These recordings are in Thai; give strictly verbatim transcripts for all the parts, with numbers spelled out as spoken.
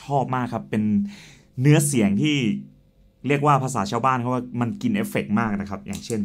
อบมากครับเป็นเนื้อเสียงที่เรียกว่าภาษาชาวบ้านเขาว่ามันกินเอฟเฟกต์มากนะครับอย่างเช่น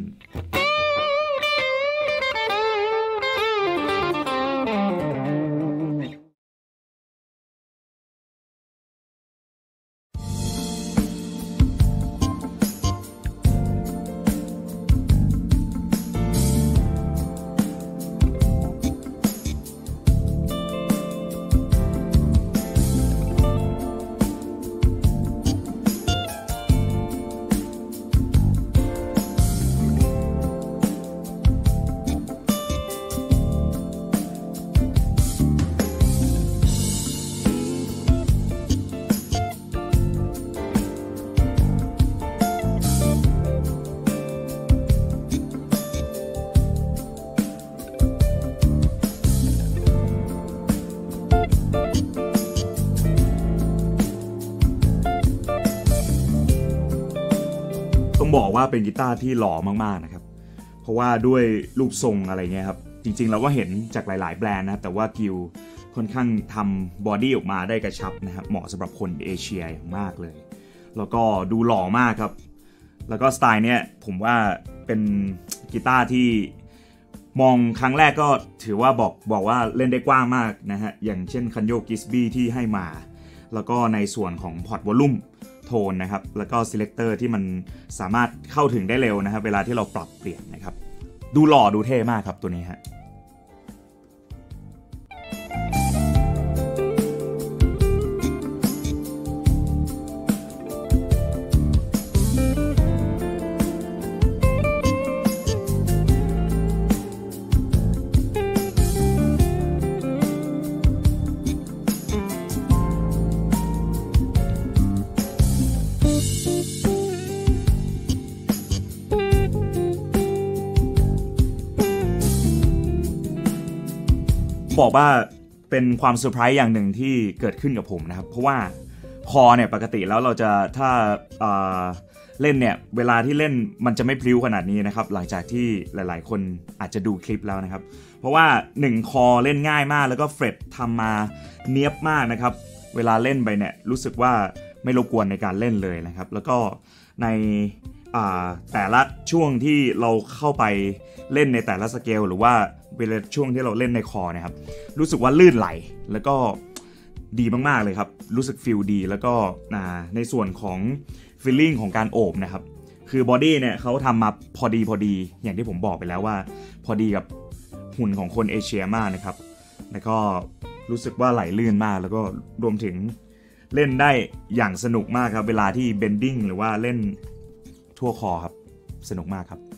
ต้องบอกว่าเป็นกีตาร์ที่หล่อมากๆนะครับเพราะว่าด้วยรูปทรงอะไรเงี้ยครับจริงๆเราก็เห็นจากหลายๆแบรนด์นะครับแต่ว่ากิลค่อนข้างทำบอดี้ออกมาได้กระชับนะครับเหมาะสำหรับคนเอเชียอย่างมากเลยแล้วก็ดูหล่อมากครับแล้วก็สไตล์เนี้ยผมว่าเป็นกีตาร์ที่มองครั้งแรกก็ถือว่าบอกบอกว่าเล่นได้กว้างมากนะฮะอย่างเช่นคันโยกิสบี้ที่ให้มาแล้วก็ในส่วนของพอร์ตวอลลุ่มโทนนะครับแล้วก็ selector ที่มันสามารถเข้าถึงได้เร็วนะครับเวลาที่เราปรับเปลี่ยนนะครับดูหล่อดูเท่มากครับตัวนี้ฮะบอกว่าเป็นความเซอร์ไพรส์อย่างหนึ่งที่เกิดขึ้นกับผมนะครับเพราะว่าคอเนี่ยปกติแล้วเราจะถ้าเอ่อเล่นเนี่ยเวลาที่เล่นมันจะไม่พลิ้วขนาดนี้นะครับหลังจากที่หลายๆคนอาจจะดูคลิปแล้วนะครับเพราะว่าหนึ่งคอเล่นง่ายมากแล้วก็เฟรตทำมาเนียบมากนะครับเวลาเล่นไปเนี่ยรู้สึกว่าไม่รบกวนในการเล่นเลยนะครับแล้วก็ในแต่ละช่วงที่เราเข้าไปเล่นในแต่ละสเกลหรือว่าเวลาช่วงที่เราเล่นในคอเนี่ยครับรู้สึกว่าลื่นไหลแล้วก็ดีมากๆเลยครับรู้สึกฟีลดีแล้วก็ในส่วนของฟีลลิ่งของการโอบนะครับคือบอดี้เนี่ยเขาทำมาพอดีพอดีอย่างที่ผมบอกไปแล้วว่าพอดีกับหุ่นของคนเอเชียมากนะครับแล้วก็รู้สึกว่าไหลลื่นมากแล้วก็รวมถึงเล่นได้อย่างสนุกมากครับเวลาที่เบนดิ้งหรือว่าเล่นทั่วคอครับสนุกมากครับ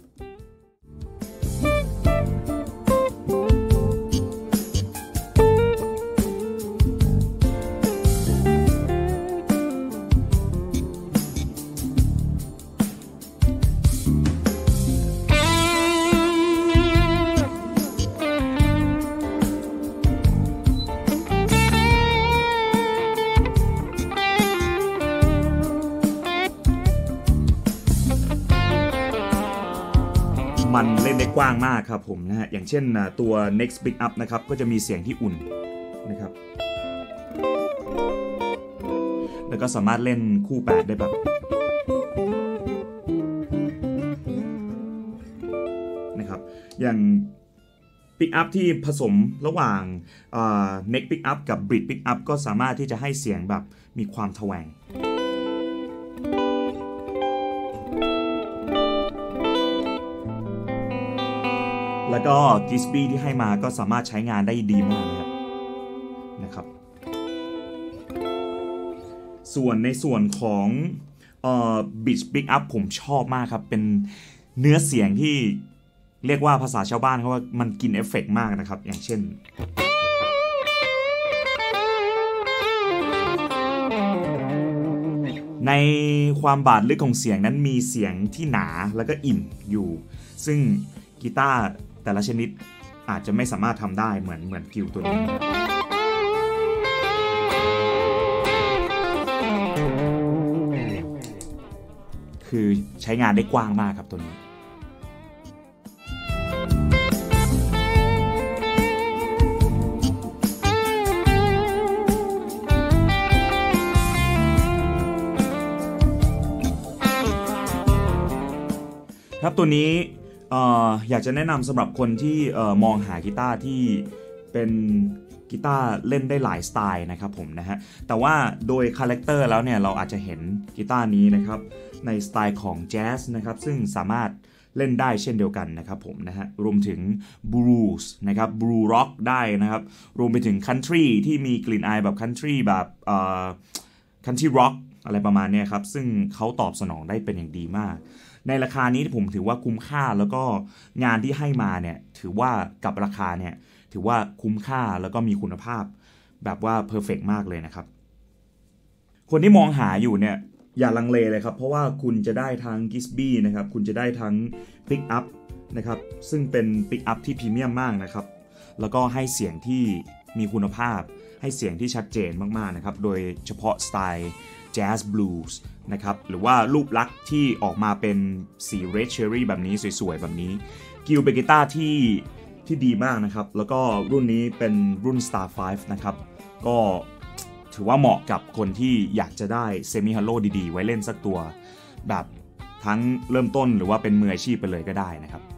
มันเล่นได้กว้างมากครับผมนะฮะอย่างเช่นตัว next pick up นะครับก็จะมีเสียงที่อุ่นนะครับแล้วก็สามารถเล่นคู่แปดได้แบบนะครับอย่าง pick up ที่ผสมระหว่าง neck pick up กับ bridge pick up ก็สามารถที่จะให้เสียงแบบมีความแถวงแล้วก็กิสบี้ที่ให้มาก็สามารถใช้งานได้ดีมากนะครับนะครับส่วนในส่วนของเอ่อ Beach Pick Up ผมชอบมากครับเป็นเนื้อเสียงที่เรียกว่าภาษาชาวบ้านเขาว่ามันกินเอฟเฟกต์มากนะครับอย่างเช่นในความบาดลึกของเสียงนั้นมีเสียงที่หนาแล้วก็อิ่มอยู่ซึ่งกีตาร์แต่ละชนิดอาจจะไม่สามารถทำได้เหมือนเหมือนกิลตัวนี้คือใช้งานได้กว้างมากครับตัวนี้ตัวนี้เอ่ออยากจะแนะนำสำหรับคนที่เอ่อมองหากีตาร์ที่เป็นกีตาร์เล่นได้หลายสไตล์นะครับผมนะฮะแต่ว่าโดยคาแรคเตอร์แล้วเนี่ยเราอาจจะเห็นกีตาร์นี้นะครับในสไตล์ของแจ๊สนะครับซึ่งสามารถเล่นได้เช่นเดียวกันนะครับผมนะฮะรวมถึงบลูส์นะครับบลูร็อกได้นะครับรวมไปถึงคันทรีที่มีกลิ่นอายแบบคันทรีแบบเอ่อคันทรีร็อกอะไรประมาณนี้ครับซึ่งเขาตอบสนองได้เป็นอย่างดีมากในราคานี้ผมถือว่าคุ้มค่าแล้วก็งานที่ให้มาเนี่ยถือว่ากับราคาเนี่ยถือว่าคุ้มค่าแล้วก็มีคุณภาพแบบว่าเพอร์เฟกต์มากเลยนะครับคนที่มองหาอยู่เนี่ยอย่าลังเลเลยครับเพราะว่าคุณจะได้ทั้ง Gisby นะครับคุณจะได้ทั้ง Pick Up นะครับซึ่งเป็น Pick Up ที่พรีเมียมมากนะครับแล้วก็ให้เสียงที่มีคุณภาพให้เสียงที่ชัดเจนมากๆนะครับโดยเฉพาะสไตล์ Jazz Blues นะครับหรือว่ารูปลักษณ์ที่ออกมาเป็นสี Red Cherry แบบนี้สวยๆแบบนี้กิลเป็นกีตาร์ที่ที่ดีมากนะครับแล้วก็รุ่นนี้เป็นรุ่น Star ไฟว์ นะครับก็ถือว่าเหมาะกับคนที่อยากจะได้เซมิฮัลโลดีๆไว้เล่นสักตัวแบบทั้งเริ่มต้นหรือว่าเป็นมืออาชีพไปเลยก็ได้นะครับ